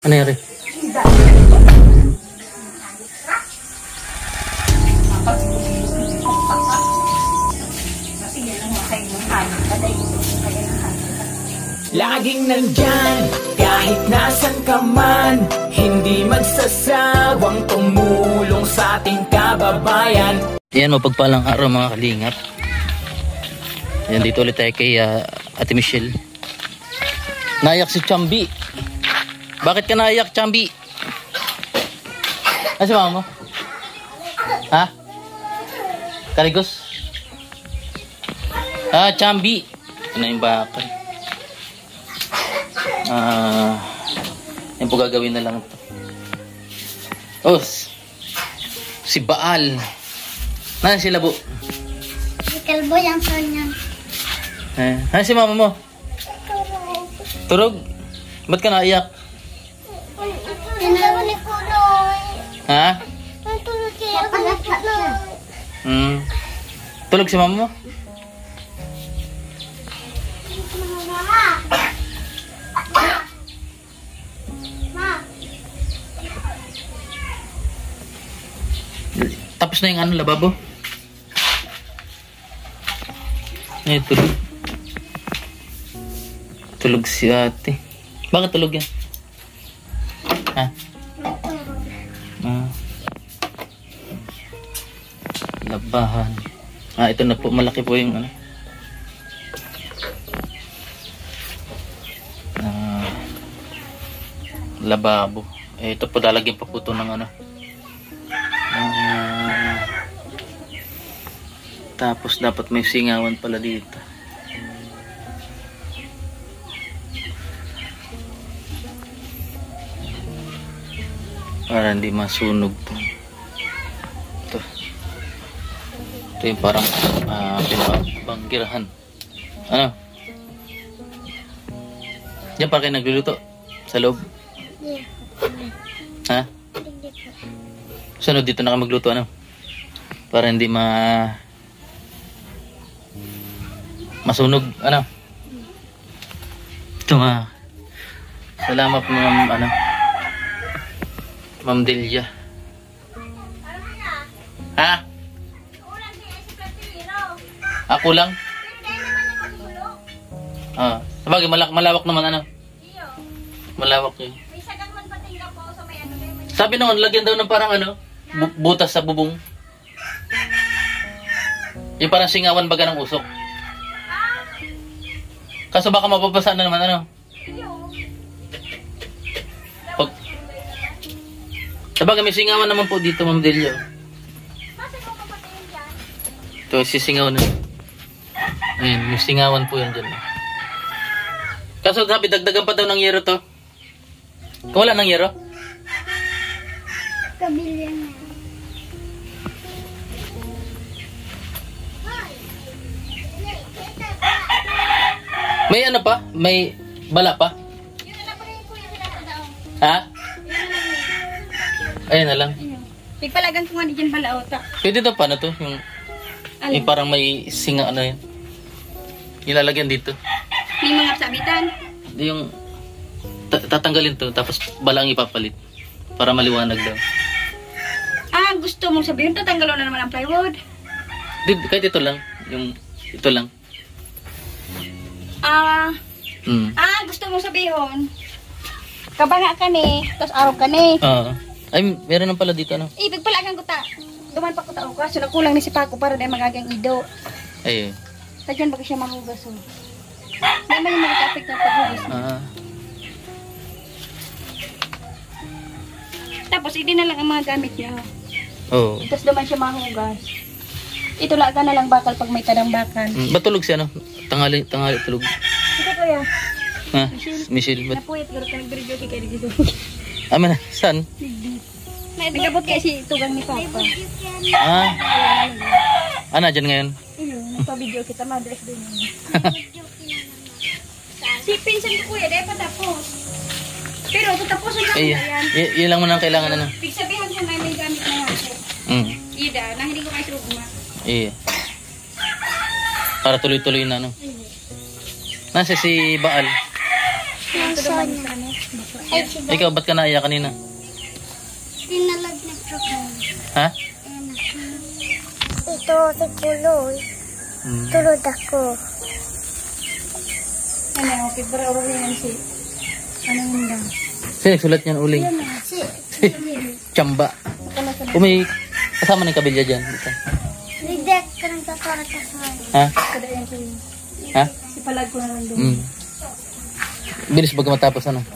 Ano yari? Laging nandyan, kahit nasan ka man, hindi magsasawang tumulong sa ating kababayan. Yan, mapagpalang araw mga kalingap. Yan, dito ulit tayo kay Ate Michelle. Naiyak si Chambi. Bakit ka naiyak, Chambi? Ano si mama mo? Ha? Kaligos? Chambi. Ano yung bakal? Yan po gagawin na lang ito. Oh, si Baal. Nasaan sila po? Si Kalbo yung son yan. Nasaan si mama mo? Turog? Ba't ka naiyak? Tinawag ni Kuloy. Ha? Tulog siya. Tulog si mama mo? Tapos na yung lababo? Ay, tulog. Tulog si ate. Bakit tulog yan? Ha? Labahan. Ito na po. Malaki po yung lababo. Ito po lalagyan pa po ito ng tapos dapat may singawan pala dito. Para hindi masunog to. Ito yung parang pinabanggirahan. Ano? Diyan pa kayo nagluluto? Sa loob? Ha? Sunod dito na ka magluto para hindi masunog ito salamat Ma'am Delia. Ha? Ako lang? Sabagay malawak naman malawak yun. Sabi naman lagyan daw ng parang butas sa bubong. Yung parang singawan baga ng usok. Kaso baka mapapasa na naman Sabagay may singawan naman po dito, Ma'am Delia. Ito sisingaw na. Ayun, may singawan po yan dyan. Kaso sabi dagdagan pa daw ng yero to. Kung wala ng yero? Kabilya na. May pa? May bala pa? Ha? Ayan na lang. Pagpalagan ko nga di dyan bala ota. Pwede daw paano to? Yung parang may singa yan. Ilalagyan dito. May mga sabitan. Yung tatanggalin to tapos balang ipapalit. Para maliwanag daw. Gusto mong sabihin tatanggalon na naman ang plywood? Kahit ito lang. Yung ito lang. Gusto mong sabihin kabanga ka ni, tapos araw ka ni. Ay, meron na pala dito Pagpalagan ko duman pa ko kaso nakulang ni si Paco para na magagang ido. Ay. Tadyan baga siya mahugas naman yung mag-affect ng paghugas. Tapos hindi na lang ang mga gamit niya. Tapos duman siya mahugas. Ito lang na lang bakal pag may tanang bakal. Ba't tulog siya Tanghali tulog. Ito kaya. Michelle. Napuyat garo ka nagdirigo kay dito. Saan? Nagabot kaya si tugang ni Papa. Dyan ngayon? Nagpa-video kita madres din. Si pinsan ko kuya, dahil pa tapos. Pero tapos lang yan. Yun lang muna ang kailangan Big sabihan ko na may gamit na ako. Ida, na hindi ko kayo trugma. Para tuloy-tuloy na Nasa si Baal? Ay, si Ikaw, ba't ka naiyak kanina? Tinalaglag ko kayo. Ha? Ito, si Kuloy. Tulod ako. Ano, okay, pero yan si... Ano yun lang? Sino nagsulat niyan uling? Si Chamba. May kasama ng kabilya dyan. Dito. Lidek ka ng tatara kasal. Ha? Kada yan si... Ha? Si palag ko na lang doon. Bilis baga matapos ano.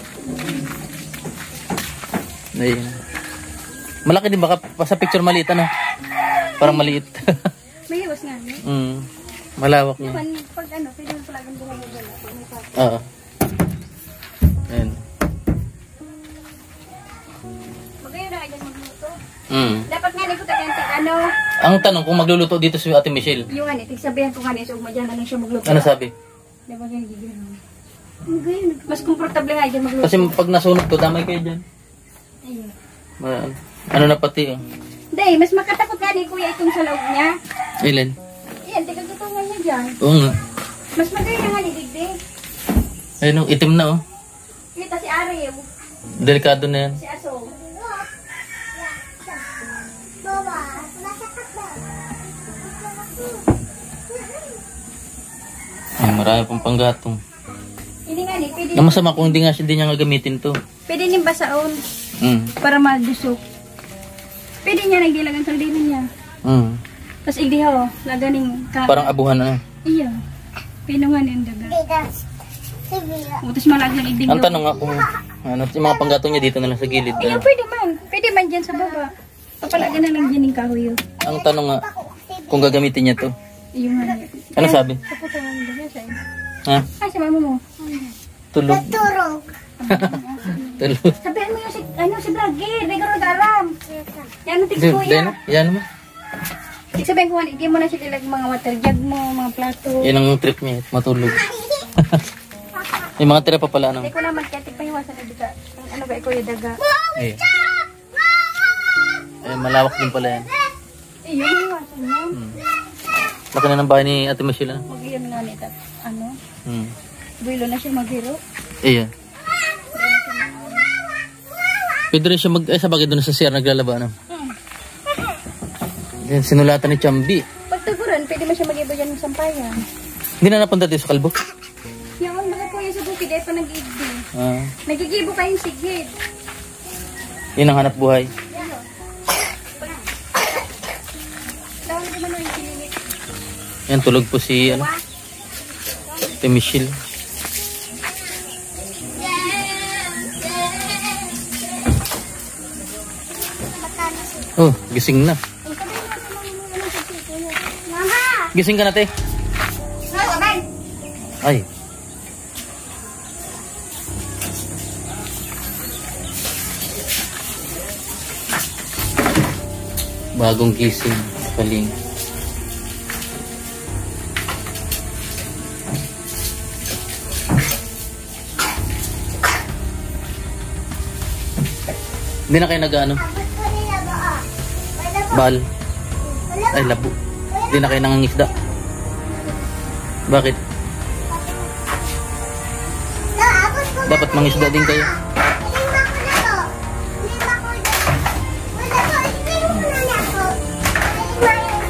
Ayun. Malaki din baka sa picture maliit ano. Parang maliit. May iwas nga. Malawak niya. Pag ano, pwede yung palagang buhay mo dala. Pag may papa. Oo. Ayun. Magayon na kayo magluto. Dapat nga ko tayo ano, Ang tanong kung magluluto dito si Ate Michelle. yung ano, tigsabihan ko kanina, so madyan na lang siya magluto. Ano sabi? Diba ganyan gigilin? Mas komportable nga dyan magluto. Kasi pag nasunod to, damay kayo dyan. Ayun. Ano na pati oh. Day, mas makatakot nga ni kuya itong sa loob niya. Ilan? Ayan, tigatutungan niya dyan. Oo nga. Mas magayon na nga ni Digdig. Ayun oh, itim na oh. Kita si Ariel, Delikado na yan. si Aso. Baba, masakit ba? Ay, marami pang panggatong. Hindi nga ni, pwede, Ang masama kung hindi niya nga gamitin to. pwede niyang basaon para madusok. Pwede niya nagdilag ang sardina niya. Tapos igdiho, laganing ka. Parang abuhan na. Iya. Pinungan yung daga. Bigas. Sige. Tapos malagyan igdiho. Ang tanong nga kung ano, yung mga panggatong niya dito na lang sa gilid. Iya, Ano? pwede man. Pwede man dyan sa baba. Papalagan na lang dyan yung kahoy. Ang tanong nga kung gagamitin niya to. Yung ano. Ano sabi? Kaputangan mo daga siya. Ha? Ay, sa mama mo. Tulog. Turog. Tulog. Sabihan mo yung si, ano, si Braggy. Hindi ko rin alam. Yan ang tigis ko Yan, yan mo. Sabihin ko, hindi mo na siya ilag mga water jug mo, mga plato. Yan ang trip niya, matulog. Yung mga tira pa pala ano. Hindi ko naman kaya tigpahiwasan na dito. Ano ba, ikaw yung daga. Ay. Ay, malawak din pala yan. Eh, yun yung iwasan niya. Laki na ng bahay ni Ate Michelle. Ano? Mag-iyon na nito. Ano? Buwilo na siya maghiro. Iya. Pwede rin siya sa bagay doon sa CR naglalaba. Ano? Yan, sinulatan ni Chambi. Pag tuguran, pwede mo siya mag-ibo dyan ng sampayan. Hindi na napunta dito sa kalbo. Yung mga po yung sa bukid, ay pa nag-iigdi. Ah, Nagigibo kayong sigid. yun ang hanap buhay. Dahil naman ang kililit. Yan, tulog po si ano, Ate Michelle. Oh, gising na. Mama! Gising ka na, te. Ay. Bagong gising, paling. Hindi na kayo nag-ano? Abot ko nila ba? Wala ba? Bal. Wala ba? Ay, labo. Hindi na kayo nangangisda. Bakit? Abot ko na. Dapat mangisda din kayo. Lima ko na to. Lima ko na. Wala ko. Lima ko na ako. Lima yun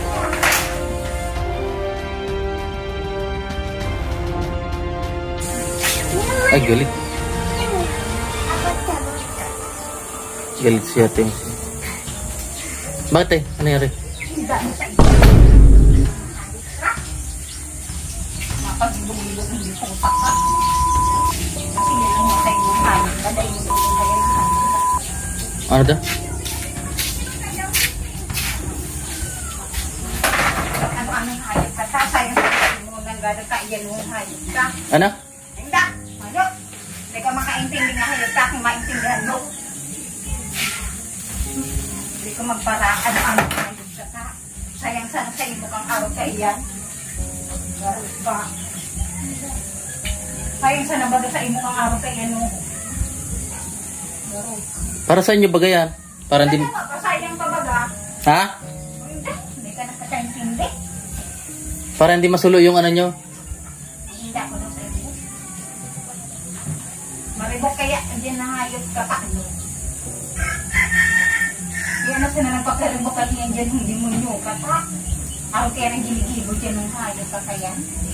siya. Ay, galit. Abot ka ba? Galit si ate. Bakit eh? Ano nangyari? Ano daw? Ano? Hindi ka makaintindi nga hayop ka aking maintindihan mo. Hindi ko magparaan ang hayop ka. Sayang sana sa imo kang araw ka iyan. Garot pa. Sayang sana ba sa imo kang araw ka iyan mo? Garot. Para sa inyo bagay yan? Para hindi... Ano ka? Sayang pa baga? Ha? Hindi ka nakakaintindi. Para hindi masulo yung ano nyo? Hindi ako na sa iyo. Maribok kaya, dyan na hayop ka paano. Yan na sila nagpaparibukan yan dyan, hindi mo nyo kata. Ako kaya nang giligibo dyan ng hayop ka kaya.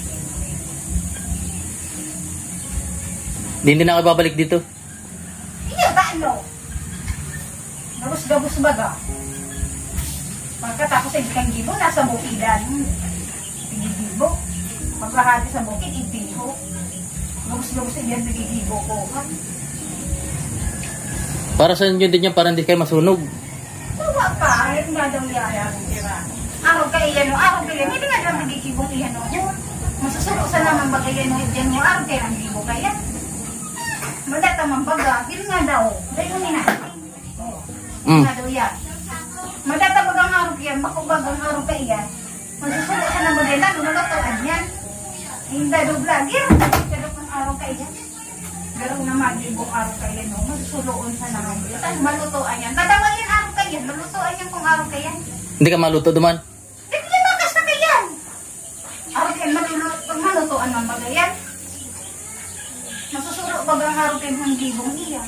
Hindi na ako babalik dito. Iya ba ano? Gabos-gabos baga. Pagkatapos ay bikang gibo, nasa bukidan. Gigibo. Pagkahati sa bukid, ipiho. Gabos-gabos ay yan, gigibo ko. Para sa inyo din yan, para hindi kayo masunog. Tawa pa, ayaw nga daw yaya. Araw ka iyan o, araw ka iyan. Hindi nga daw nagigibong iyan o. Masusulo sa naman baga iyan o, iyan o, araw kayo ang gibo kaya. Madata man baga, hindi nga daw. Dahil mo ninahin. Nga daw yan. Madata bagang araw yan, makubagang araw ka iyan. Masusulo sa naman baga, lalo nagatuan yan. Hindi daw vlogger. Pero kung araw ka iyan. Garo na magibong araw ka iyan o, masusuloon sa naman baga. Tapos malutuan yan. Tadawa yan araw ka iyan, malutuan yan kung araw ka yan. Hindi ka maluto duman? Hindi ko makas na ka yan. Araw ka yan, malutuan man baga yan. Masusulo bagang araw ka yung gibong iyan.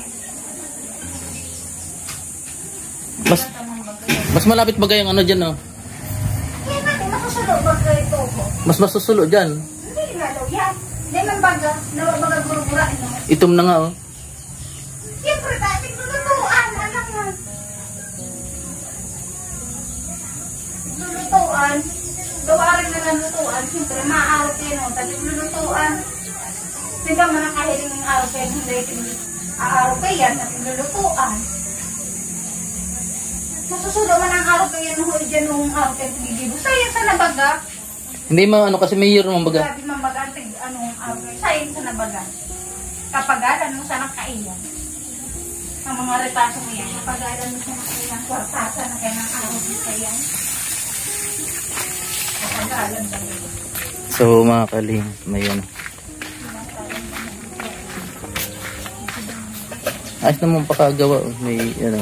Mas malapit bagay ang ano dyan, no? Kaya natin, masusulo baga ito ko. Mas masusulo dyan. Hindi nga daw yan. Hindi man baga, nababaga gura-gura ino. Itom na nga, oh. Siyempre, dati lulutuan, anak nga. Lulutuan. Gawarin na ng lutuan. Siyempre, maaaraw kayo, no? Dati lulutuan. Hindi ka man nakahiling ng araw kayo, hindi aaraw kayo yan, at lulutuan. Masusulo man ang araw kayo, no? Diyan nung araw kayo, gigibo. Sayang sa nabaga. Hindi ma, ano, kasi may year naman baga. Grabe man baga, anong araw kayo. Sayang sa nabaga. Kapagalan mo sa nakaiyan. Ang mga retaso mo yan. Kapagalan mo sa nakaiyan. Kwartasa na kayo ng araw mo yan. Kapagalan ba yun? So mga kaling, may ano. Ayos naman pakagawa, oh. May ano.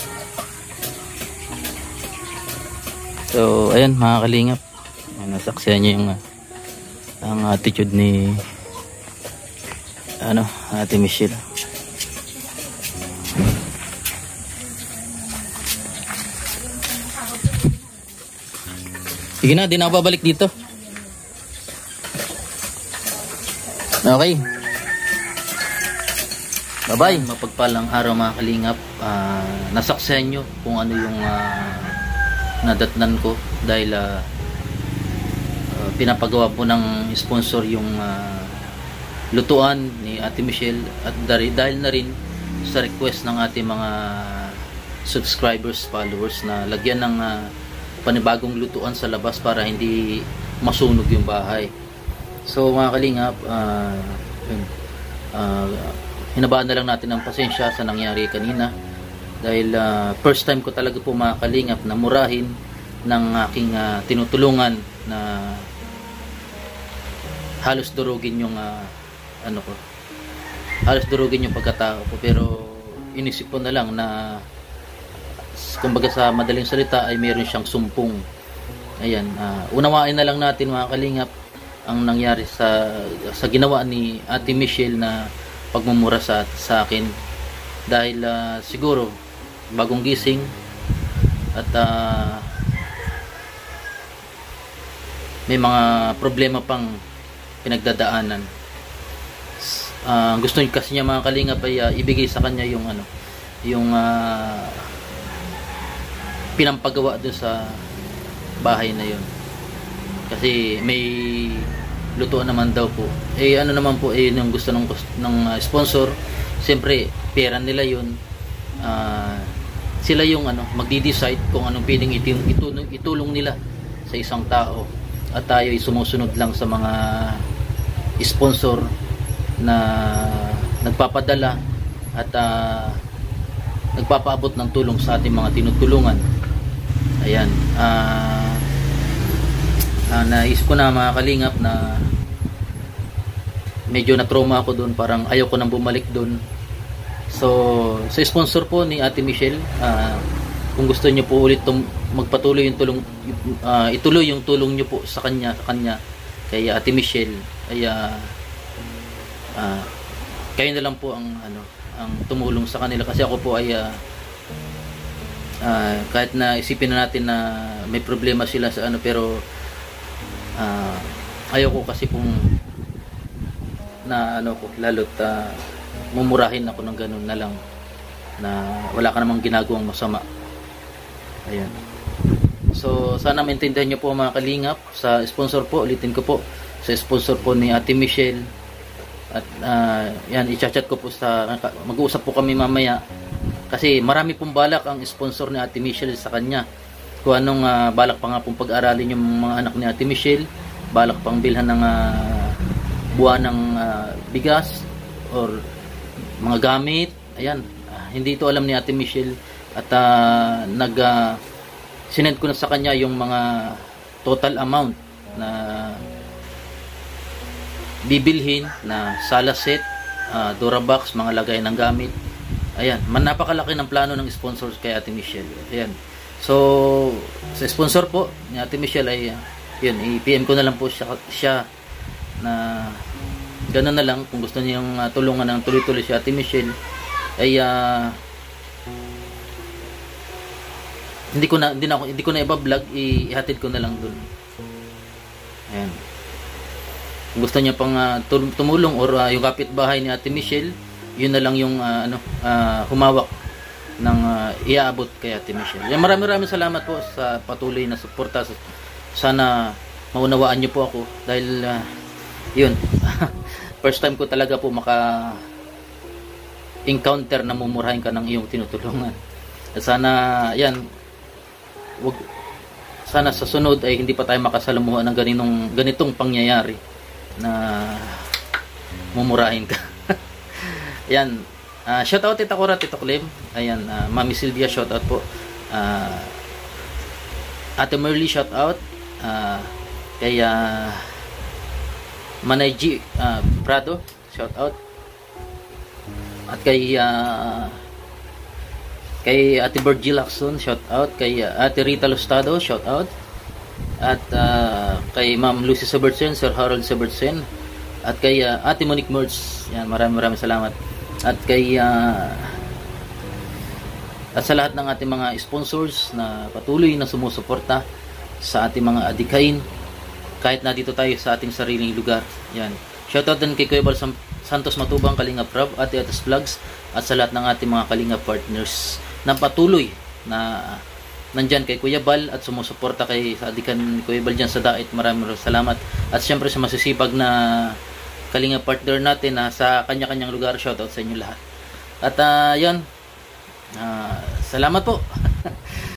So ayan mga kalingap. Nasaksihan nyo yung ang attitude ni ano, Ate Michelle. Sige na, di na ako babalik dito. Okay. Bye-bye. Mapagpalang araw mga kalingap. Nasaksihan nyo kung ano yung nadatnan ko dahil pinapagawa po ng sponsor yung lutuan ni Ate Michelle at dahil na rin sa request ng ating mga subscribers, followers na lagyan ng panibagong lutuan sa labas para hindi masunog yung bahay. So mga kalingap, hinabaan na lang natin ng pasensya sa nangyari kanina dahil first time ko talaga po mga kalingap na murahin ng aking tinutulungan na halos durugin yung ano ko, halos durugin yung pagkatao ko, pero inisip ko na lang na kumbaga sa madaling salita ay meron siyang sumpong. Ayan, unawain na lang natin mga kalingap ang nangyari sa ginawa ni Ate Michelle na pagmumura sa akin dahil siguro bagong gising at may mga problema pang pinagdadaanan. Gusto kasi niya mga kalingap ay ibigay sa kanya yung ano, yung pinampagawa doon sa bahay na yun. Kasi may lutuan naman daw po. Ano naman po yung gusto ng sponsor. Siyempre, pera nila yun. Sila yung magdi-decide kung anong pwedeng itulong nila sa isang tao. At tayo ay sumusunod lang sa mga sponsor na nagpapadala at nagpapaabot ng tulong sa ating mga tinutulungan. Ayan. Naisip ko na mga kalingap na medyo na-trauma ako doon, parang ayaw ko nang bumalik doon. So sa sponsor po ni Ate Michelle, kung gusto niyo po ulit magpatuloy yung tulong, ituloy yung tulong niyo po sa kanya kay Ate Michelle, ay kayo na lang po ang ang tumulong sa kanila, kasi ako po ay kahit na isipin na natin na may problema sila sa ano, pero ayaw ko kasi kung na ano ko, lalo't mumurahin ako ng ganun na lang, na wala ka namang ginagawang masama. Ayan. So sana maintindihan nyo po mga kalingap. Sa sponsor po, ulitin ko po, sa sponsor po ni Ate Michelle, at yan, i-chat ko po mag-uusap po kami mamaya, kasi marami pong balak ang sponsor ni Ate Michelle sa kanya. Kung anong balak pa nga pong pag-aralin yung mga anak ni Ate Michelle, balak pang bilhan ng buwan ng bigas or mga gamit. Ayan, hindi ito alam ni Ate Michelle, at sinend ko na sa kanya yung mga total amount na bibilhin na sala set, Durabox, mga lagay ng gamit. Ayan, napakalaki ng plano ng sponsors kay Ate Michelle. Ayan. So, sa sponsor po ni Ate Michelle ay yun, i-PM ko na lang po siya na gano'n na lang, kung gusto niyang tulungan ng tuloy-tuloy si Ate Michelle, ay hindi ko na iba-vlog, ihatid ko na lang dun. Ayan. Kung gusto niya pang tumulong, or yung kapitbahay ni Ate Michelle, yun na lang yung humawak ng iaabot kay Ate Michelle. Yan, maraming salamat po sa patuloy na suporta. Sana maunawaan niyo po ako, dahil yun, first time ko talaga po encounter na mumurahin ka ng iyong tinutulungan. At sana yan, sana sa sunod ay hindi pa tayo makasalamuhan ng ganitong pangyayari na mumurahin ka. Yan, shout out Tita Cora, Tito Clem. Ayan, Mami Sylvia, shout out po. Ate Merly, shout out. Kay Manay G Prado, shout out. At kay Ate Virgie Lacson, shout out. Kay Ate Rita Lostado, shout out. At kay Ma'am Lucy Sebertsen, Sir Harold Sebertsen, at kay Ate Monique Mertz. Yan, maraming salamat. At kay at sa lahat ng ating mga sponsors na patuloy na sumusuporta sa ating mga adikain, kahit na dito tayo sa ating sariling lugar. Yan. Shoutout din kay Kuya Bal Santos Matubang, Kalinga Prab, Ate Atas Vlogs, at sa lahat ng ating mga Kalinga partners na patuloy na nandyan kay Kuya Bal at sumusuporta kay sa adikan ni Kuya Bal dyan sa Dait. Maraming salamat. At syempre sa masisipag na Kalinga partner natin na sa kanya-kanyang lugar, shoutout sa inyo lahat. At yan, salamat po.